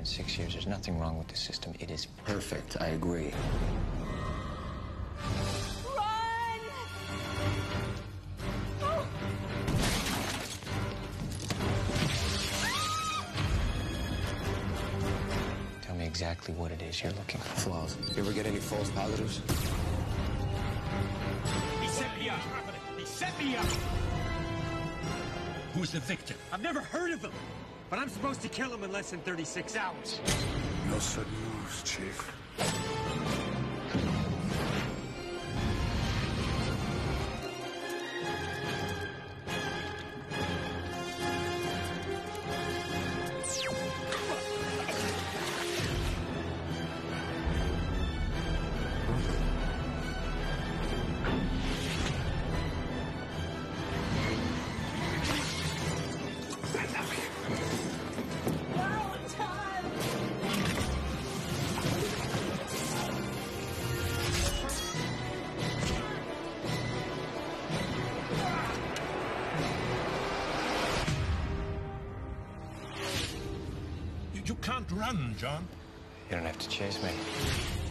in 6 years. There's nothing wrong with the system. It is Perfect, I agree. Run! Tell me exactly what it is you're looking for. Flaws. You ever get any false positives? He set me up. He set me up. Who's the victim? I've never heard of him. But I'm supposed to kill him in less than 36 hours. No sudden moves, Chief. You can't run, John. You don't have to chase me.